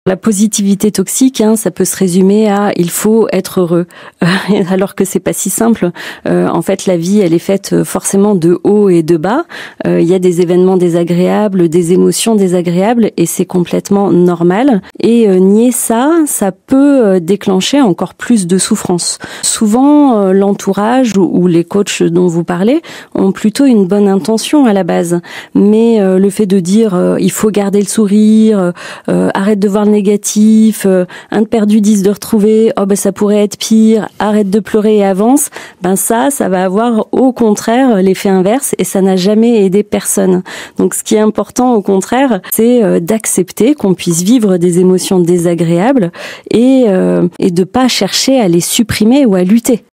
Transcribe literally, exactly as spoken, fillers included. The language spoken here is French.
La positivité toxique, hein, ça peut se résumer à il faut être heureux, alors que c'est pas si simple. Euh, en fait, la vie, elle est faite forcément de hauts et de bas. Euh, il y a des événements désagréables, des émotions désagréables, et c'est complètement normal. Et euh, nier ça, ça peut déclencher encore plus de souffrance. Souvent, euh, l'entourage ou, ou les coachs dont vous parlez ont plutôt une bonne intention à la base, mais euh, le fait de dire euh, il faut garder le sourire, euh, arrête de voir le négatif, euh, un de perdu, dix de retrouvé, oh ben ça pourrait être pire, arrête de pleurer et avance, ben ça, ça va avoir au contraire l'effet inverse et ça n'a jamais aidé personne. Donc ce qui est important au contraire, c'est euh, d'accepter qu'on puisse vivre des émotions désagréables et, euh, et de pas chercher à les supprimer ou à lutter.